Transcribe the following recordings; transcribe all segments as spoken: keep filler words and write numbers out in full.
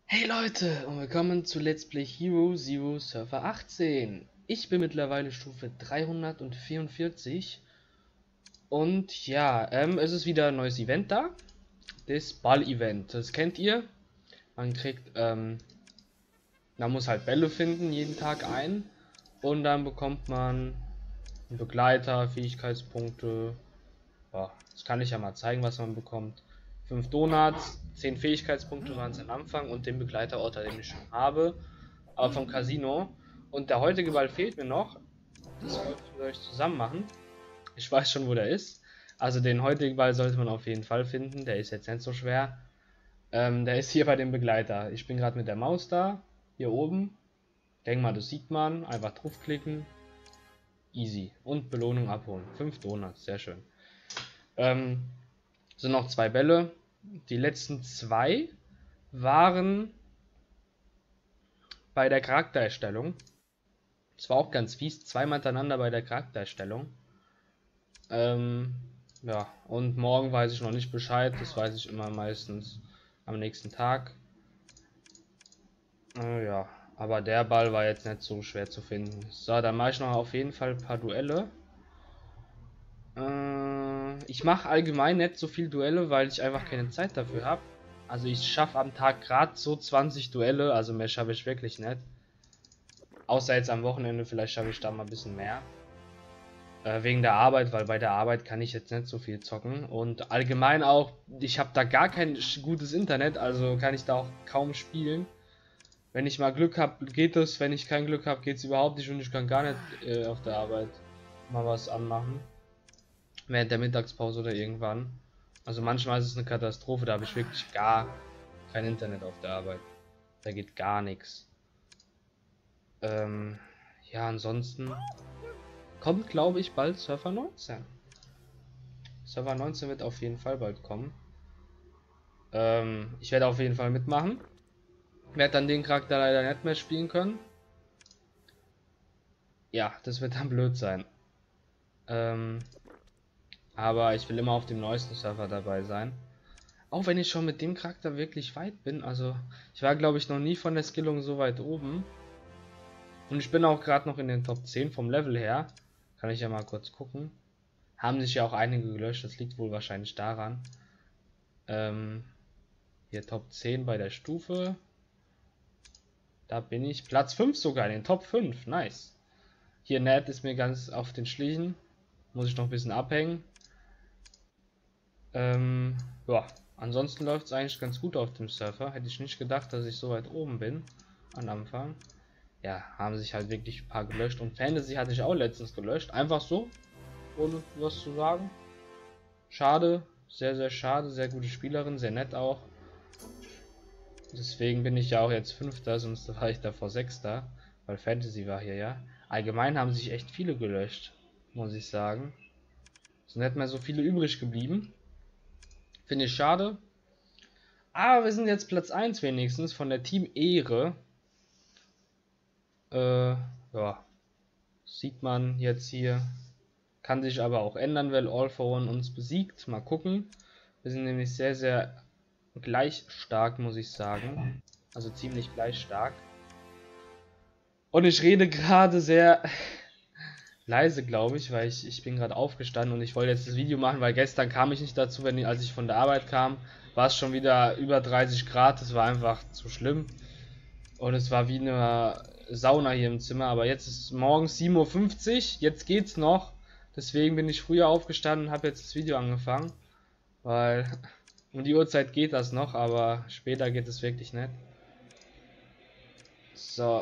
Hey Leute und willkommen zu Let's Play Hero Zero Surfer achtzehn. Ich bin mittlerweile Stufe dreihundertvierundvierzig und ja, ähm, es ist wieder ein neues Event da. Das Ball-Event, das kennt ihr. Man kriegt, ähm, man muss halt Bälle finden, jeden Tag ein und dann bekommt man einen Begleiter, Fähigkeitspunkte. Ja, das kann ich ja mal zeigen, was man bekommt. fünf Donuts, zehn Fähigkeitspunkte waren es am Anfang und den Begleiterort, den ich schon habe, aber vom Casino. Und der heutige Ball fehlt mir noch. Das wollte ich mit euch zusammen machen. Ich weiß schon, wo der ist. Also den heutigen Ball sollte man auf jeden Fall finden. Der ist jetzt nicht so schwer. Ähm, der ist hier bei dem Begleiter. Ich bin gerade mit der Maus da. Hier oben. Denk mal, das sieht man. Einfach draufklicken. Easy. Und Belohnung abholen. fünf Donuts. Sehr schön. Ähm, sind noch zwei Bälle. Die letzten zwei waren bei der Charaktererstellung. Das war auch ganz fies. Zweimal hintereinander bei der Charaktererstellung. Ähm, ja, und morgen weiß ich noch nicht Bescheid. Das weiß ich immer meistens am nächsten Tag. Äh, ja, aber der Ball war jetzt nicht so schwer zu finden. So, dann mache ich noch auf jeden Fall ein paar Duelle. Äh, ich mache allgemein nicht so viel Duelle, weil ich einfach keine Zeit dafür habe. Also ich schaffe am Tag gerade so zwanzig Duelle, also mehr schaffe ich wirklich nicht. Außer jetzt am Wochenende, vielleicht schaffe ich da mal ein bisschen mehr. Äh, wegen der Arbeit, weil bei der Arbeit kann ich jetzt nicht so viel zocken. Und allgemein auch, ich habe da gar kein gutes Internet, also kann ich da auch kaum spielen. Wenn ich mal Glück habe, geht es. Wenn ich kein Glück habe, geht es überhaupt nicht und ich kann gar nicht äh, auf der Arbeit mal was anmachen. Während der Mittagspause oder irgendwann. Also manchmal ist es eine Katastrophe, da habe ich wirklich gar kein Internet auf der Arbeit. Da geht gar nichts. Ähm, ja, ansonsten kommt, glaube ich, bald Surfer neunzehn. Surfer neunzehn wird auf jeden Fall bald kommen. Ähm, ich werde auf jeden Fall mitmachen. Werde dann den Charakter leider nicht mehr spielen können. Ja, das wird dann blöd sein. Ähm, aber ich will immer auf dem neuesten Server dabei sein. Auch wenn ich schon mit dem Charakter wirklich weit bin. Also ich war, glaube ich, noch nie von der Skillung so weit oben. Und ich bin auch gerade noch in den Top zehn vom Level her. Kann ich ja mal kurz gucken. Haben sich ja auch einige gelöscht. Das liegt wohl wahrscheinlich daran. Ähm, hier Top zehn bei der Stufe. Da bin ich. Platz fünf sogar in den Top fünf. Nice. Hier Ned ist mir ganz auf den Schlichen. Muss ich noch ein bisschen abhängen. Ähm, ja, ansonsten läuft es eigentlich ganz gut auf dem Surfer. Hätte ich nicht gedacht, dass ich so weit oben bin. Am Anfang. Ja, haben sich halt wirklich ein paar gelöscht. Und Fantasy hatte ich auch letztens gelöscht. Einfach so. Ohne was zu sagen. Schade. Sehr, sehr schade. Sehr gute Spielerin. Sehr nett auch. Deswegen bin ich ja auch jetzt Fünfter. Sonst war ich davor Sechster. Weil Fantasy war hier ja. Allgemein haben sich echt viele gelöscht. Muss ich sagen. Es sind nicht mehr so viele übrig geblieben. Finde ich schade. Aber wir sind jetzt Platz eins wenigstens von der Team Ehre. Äh, ja. Sieht man jetzt hier. Kann sich aber auch ändern, weil All for One uns besiegt. Mal gucken. Wir sind nämlich sehr, sehr gleich stark, muss ich sagen. Also ziemlich gleich stark. Und ich rede gerade sehr leise, glaube ich, weil ich, ich bin gerade aufgestanden und ich wollte jetzt das Video machen, weil gestern kam ich nicht dazu, wenn, als ich von der Arbeit kam, war es schon wieder über dreißig Grad, das war einfach zu schlimm. Und es war wie eine Sauna hier im Zimmer, aber jetzt ist morgens sieben Uhr fünfzig, jetzt geht's noch. Deswegen bin ich früher aufgestanden und habe jetzt das Video angefangen, weil um die Uhrzeit geht das noch, aber später geht es wirklich nicht. So.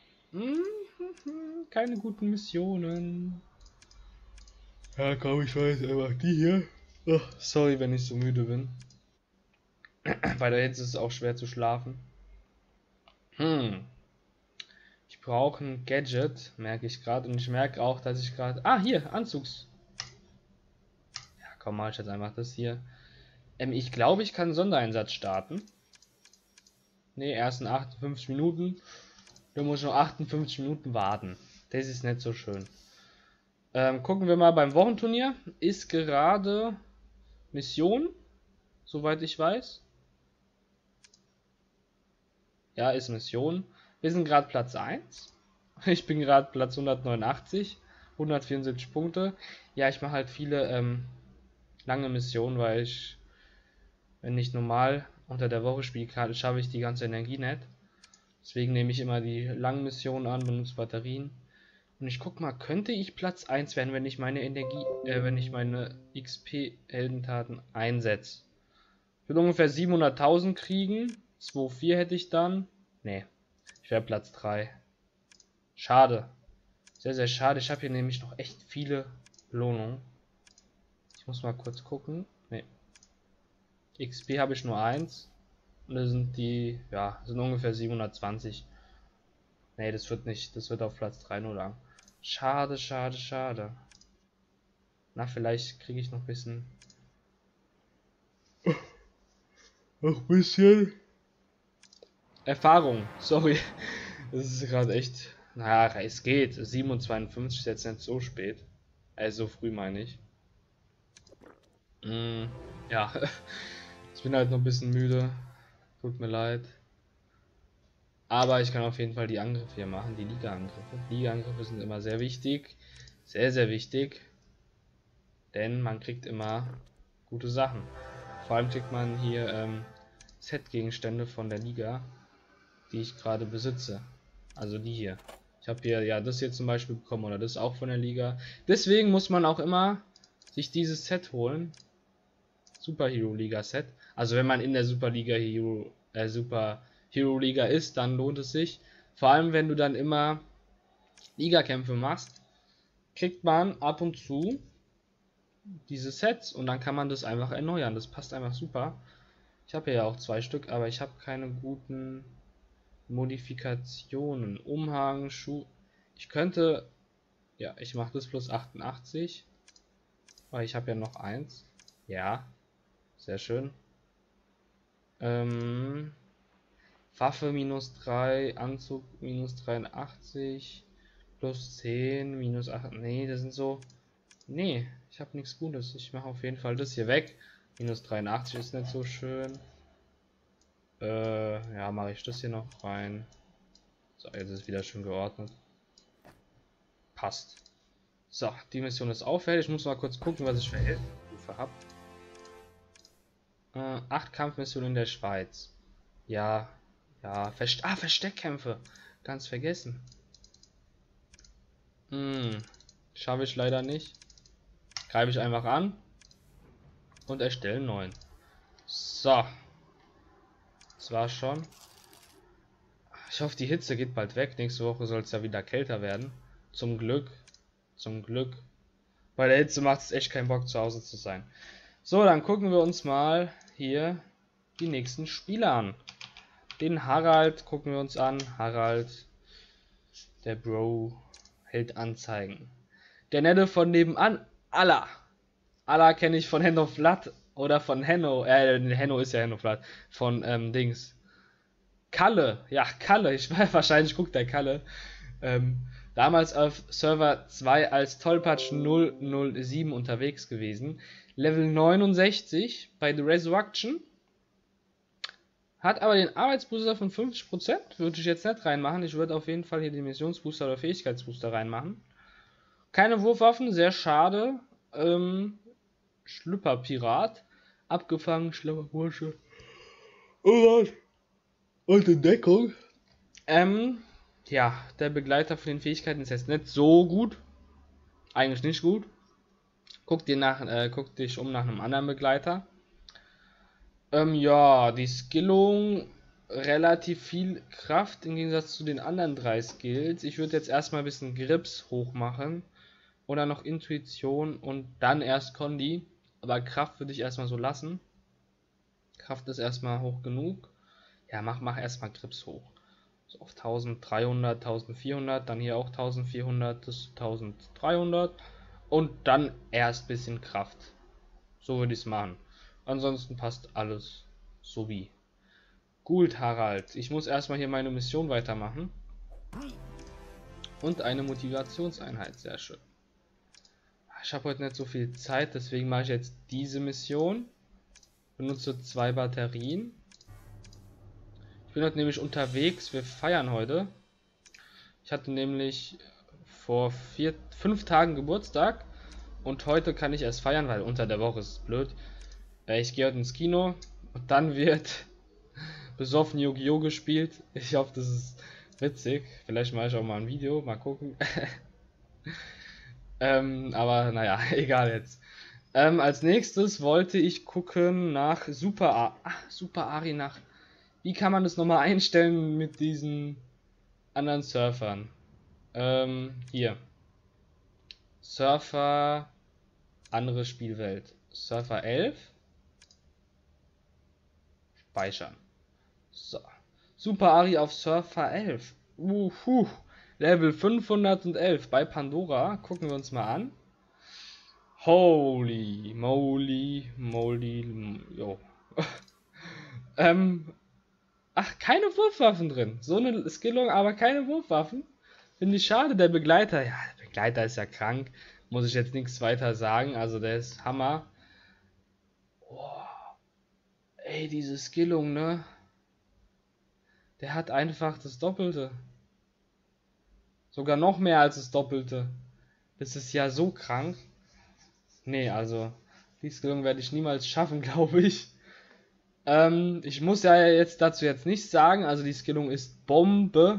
Keine guten Missionen. Ja, komm, ich weiß einfach die hier. Oh, sorry, wenn ich so müde bin. Bei der Hitze ist es auch schwer zu schlafen. Hm. Ich brauche ein Gadget, merke ich gerade. Und ich merke auch, dass ich gerade... Ah, hier, Anzugs. Ja, komm, mach ich jetzt einfach das hier. Ähm, ich glaube, ich kann einen Sondereinsatz starten. Ne, erst in achtundfünfzig Minuten. Da muss ich noch achtundfünfzig Minuten warten. Das ist nicht so schön. Ähm, gucken wir mal beim Wochenturnier. Ist gerade Mission, soweit ich weiß. Ja, ist Mission. Wir sind gerade Platz eins. Ich bin gerade Platz hundertneunundachtzig. hundertvierundsiebzig Punkte. Ja, ich mache halt viele ähm, lange Missionen, weil ich, wenn ich normal unter der Woche spiele, schaffe ich die ganze Energie nicht. Deswegen nehme ich immer die langen Missionen an, benutze Batterien. Und ich guck mal, könnte ich Platz eins werden, wenn ich meine Energie, äh, wenn ich meine X P-Heldentaten einsetze? Ich würde ungefähr siebenhunderttausend kriegen. zwei Komma vier hätte ich dann. Nee, ich wäre Platz drei. Schade. Sehr, sehr schade. Ich habe hier nämlich noch echt viele Belohnungen. Ich muss mal kurz gucken. Nee. X P habe ich nur eins. Und das sind die, ja, sind ungefähr siebenhundertzwanzig. Nee, das wird nicht, das wird auf Platz drei nur lang. Schade, schade, schade. Na, vielleicht kriege ich noch ein bisschen. Noch ein bisschen Erfahrung. Sorry. Das ist gerade echt. Naja, es geht. sieben Uhr zweiundfünfzig ist jetzt nicht so spät. Also so früh meine ich. Mm, ja. Ich bin halt noch ein bisschen müde. Tut mir leid. Aber ich kann auf jeden Fall die Angriffe hier machen, die Liga-Angriffe. Liga-Angriffe sind immer sehr wichtig. Sehr, sehr wichtig. Denn man kriegt immer gute Sachen. Vor allem kriegt man hier ähm, Set-Gegenstände von der Liga, die ich gerade besitze. Also die hier. Ich habe hier ja das hier zum Beispiel bekommen oder das auch von der Liga. Deswegen muss man auch immer sich dieses Set holen. Super Hero Liga Set. Also wenn man in der Super Liga Hero, äh, Super Hero Liga ist, dann lohnt es sich. Vor allem wenn du dann immer Ligakämpfe machst, kriegt man ab und zu diese Sets und dann kann man das einfach erneuern. Das passt einfach super. Ich habe ja auch zwei Stück, aber ich habe keine guten Modifikationen. Umhang, Schuh. Ich könnte, ja, ich mache das plus achtundachtzig, weil ich habe ja noch eins. Ja, sehr schön. Ähm, Waffe minus drei, Anzug minus dreiundachtzig, plus zehn, minus acht. Nee, das sind so. Nee, ich habe nichts Gutes. Ich mache auf jeden Fall das hier weg. minus dreiundachtzig ist nicht so schön. Äh, ja, mache ich das hier noch rein. So, jetzt ist wieder schön geordnet. Passt. So, die Mission ist auch fertig. Ich muss mal kurz gucken, was ich für Heldenstufe habe. Äh, acht Kampfmissionen in der Schweiz. Ja, ja, Verste ah, Versteckkämpfe. Ganz vergessen. Hm, schaffe ich leider nicht. Greife ich einfach an und erstelle einen neuen. So. Das war's schon. Ich hoffe, die Hitze geht bald weg. Nächste Woche soll es ja wieder kälter werden. Zum Glück. Zum Glück. Bei der Hitze macht es echt keinen Bock, zu Hause zu sein. So, dann gucken wir uns mal hier die nächsten Spiele an. Den Harald gucken wir uns an. Harald, der Bro, hält Anzeigen. Der Nette von nebenan, Allah. Allah kenne ich von Henno Flat oder von Henno. Äh, Henno ist ja Henno Flat. Von ähm, Dings. Kalle, ja, Kalle, ich weiß, wahrscheinlich guckt der Kalle. Ähm, damals auf Server zwei als Tollpatsch null null sieben unterwegs gewesen. Level neunundsechzig bei The Resurrection. Hat aber den Arbeitsbooster von fünfzig Prozent. Würde ich jetzt nicht reinmachen. Ich würde auf jeden Fall hier den Missionsbooster oder Fähigkeitsbooster reinmachen. Keine Wurfwaffen, sehr schade. Ähm, Schlüpperpirat. Abgefangen, schlauer Bursche. Oh Gott. Und in Deckung. Ähm, ja, der Begleiter von den Fähigkeiten ist jetzt nicht so gut. Eigentlich nicht gut. Guck dir nach, äh, guck dich um nach einem anderen Begleiter. Ähm, ja, die Skillung relativ viel Kraft im Gegensatz zu den anderen drei Skills. Ich würde jetzt erstmal ein bisschen Grips hoch machen. Oder noch Intuition und dann erst Kondi. Aber Kraft würde ich erstmal so lassen. Kraft ist erstmal hoch genug. Ja, mach, mach erstmal Grips hoch. So auf dreizehnhundert, vierzehnhundert, dann hier auch vierzehnhundert, das dreizehnhundert und dann erst bisschen Kraft. So würde ich es machen. Ansonsten passt alles so wie. Gut, Harald. Ich muss erstmal hier meine Mission weitermachen. Und eine Motivationseinheit, sehr schön. Ich habe heute nicht so viel Zeit, deswegen mache ich jetzt diese Mission. Benutze zwei Batterien. bin heute nämlich unterwegs. Wir feiern heute. Ich hatte nämlich vor vier, fünf Tagen Geburtstag. Und heute kann ich erst feiern, weil unter der Woche ist es blöd. Ich gehe heute ins Kino. Und dann wird besoffen Yu-Gi-Oh! Gespielt. Ich hoffe, das ist witzig. Vielleicht mache ich auch mal ein Video. Mal gucken. ähm, aber naja, egal jetzt. Ähm, als nächstes wollte ich gucken nach Super A ah, Super Ari nach. Wie kann man das nochmal einstellen mit diesen anderen Surfern? Ähm, hier. Surfer, andere Spielwelt. Surfer elf. Speichern. So. Super Ari auf Surfer elf. Uhu. Level fünfhundertelf bei Pandora. Gucken wir uns mal an. Holy moly, moly, jo. ähm, ach, keine Wurfwaffen drin. So eine Skillung, aber keine Wurfwaffen. Finde ich schade. Der Begleiter, ja, der Begleiter ist ja krank. Muss ich jetzt nichts weiter sagen. Also der ist Hammer. Oh, ey, diese Skillung, ne? Der hat einfach das Doppelte. Sogar noch mehr als das Doppelte. Das ist ja so krank. Nee, also die Skillung werde ich niemals schaffen, glaube ich. Ähm, ich muss ja jetzt dazu jetzt nichts sagen. Also die Skillung ist Bombe.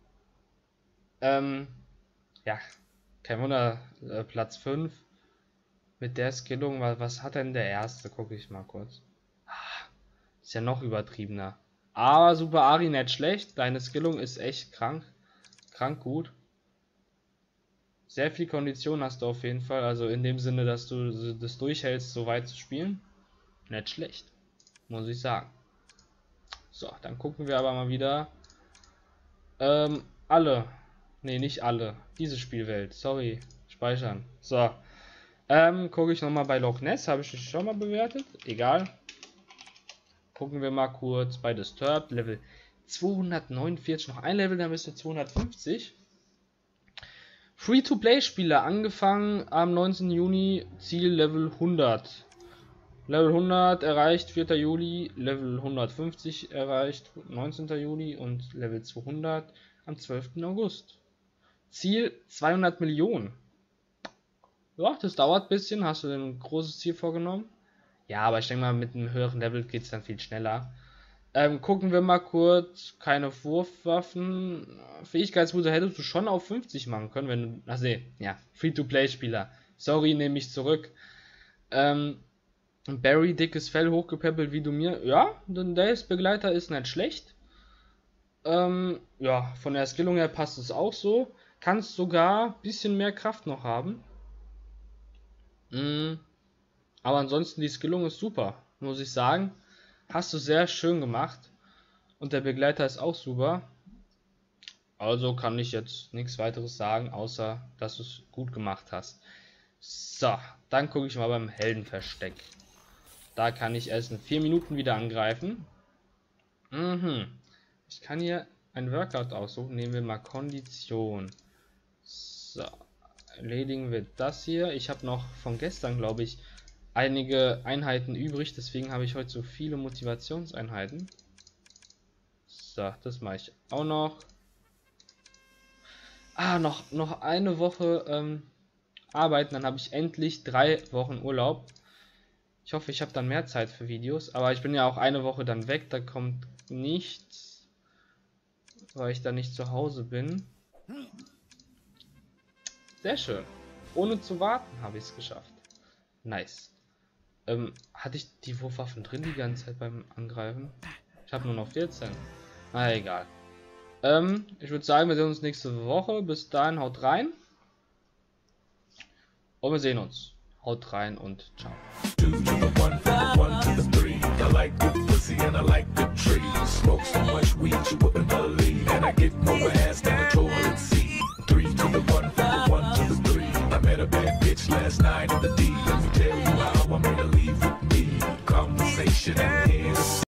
Ähm, ja, kein Wunder, äh, Platz fünf. Mit der Skillung, was, was hat denn der erste? Gucke ich mal kurz. Ah, ist ja noch übertriebener. Aber Super Ari nicht schlecht. Deine Skillung ist echt krank. Krank gut. Sehr viel Kondition hast du auf jeden Fall, also in dem Sinne, dass du das durchhältst, so weit zu spielen. Nicht schlecht, muss ich sagen. So, dann gucken wir aber mal wieder. Ähm, alle. Ne, nicht alle. Diese Spielwelt, sorry. Speichern. So. Ähm, gucke ich nochmal bei Loch Ness, habe ich das schon mal bewertet. Egal. Gucken wir mal kurz bei Disturbed, Level zweihundertneunundvierzig. Noch ein Level, dann bist du zweihundertfünfzig. Free-to-Play-Spiele angefangen am neunzehnten Juni, Ziel Level hundert. Level hundert erreicht vierten Juli, Level hundertfünfzig erreicht neunzehnten Juli und Level zweihundert am zwölften August. Ziel zweihundert Millionen. Ja, das dauert ein bisschen. Hast du denn ein großes Ziel vorgenommen? Ja, aber ich denke mal, mit einem höheren Level geht es dann viel schneller. Ähm, gucken wir mal kurz. Keine Wurfwaffen. Fähigkeitsbooster hättest du schon auf fünfzig machen können, wenn du. Ach nee, ja. Free-to-Play-Spieler. Sorry, nehme ich zurück. Ähm, Barry, dickes Fell hochgepäppelt wie du mir. Ja, denn der Begleiter ist nicht schlecht. Ähm, ja, von der Skillung her passt es auch so. Kannst sogar ein bisschen mehr Kraft noch haben. Mm, aber ansonsten die Skillung ist super, muss ich sagen. Hast du sehr schön gemacht. Und der Begleiter ist auch super. Also kann ich jetzt nichts weiteres sagen, außer dass du es gut gemacht hast. So, dann gucke ich mal beim Heldenversteck. Da kann ich erst in vier Minuten wieder angreifen. Mhm. Ich kann hier ein Workout aussuchen. Nehmen wir mal Kondition. So, erledigen wir das hier. Ich habe noch von gestern, glaube ich, einige Einheiten übrig, deswegen habe ich heute so viele Motivationseinheiten. So, das mache ich auch noch. Ah, noch, noch eine Woche ähm, arbeiten, dann habe ich endlich drei Wochen Urlaub. Ich hoffe, ich habe dann mehr Zeit für Videos, aber ich bin ja auch eine Woche dann weg, da kommt nichts, weil ich da nicht zu Hause bin. Sehr schön. Ohne zu warten habe ich es geschafft. Nice. Ähm, hatte ich die Wurfwaffen drin die ganze Zeit beim Angreifen? Ich habe nur noch vierzehn. Na egal. Ähm, ich würde sagen, wir sehen uns nächste Woche. Bis dahin, haut rein. Und wir sehen uns. Haut rein und ciao. Last night in the D, let me tell you how I made her leave with me. Conversation.